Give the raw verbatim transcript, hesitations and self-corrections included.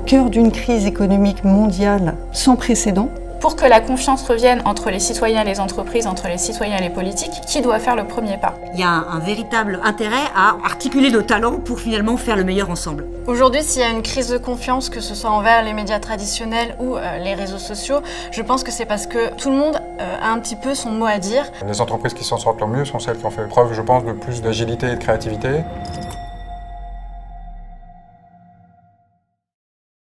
cœur d'une crise économique mondiale sans précédent. Pour que la confiance revienne entre les citoyens et les entreprises, entre les citoyens et les politiques, qui doit faire le premier pas? Il y a un, un véritable intérêt à articuler nos talents pour finalement faire le meilleur ensemble. Aujourd'hui, s'il y a une crise de confiance, que ce soit envers les médias traditionnels ou euh, les réseaux sociaux, je pense que c'est parce que tout le monde euh, a un petit peu son mot à dire. Les entreprises qui s'en sortent le mieux sont celles qui ont fait preuve, je pense, de plus d'agilité et de créativité.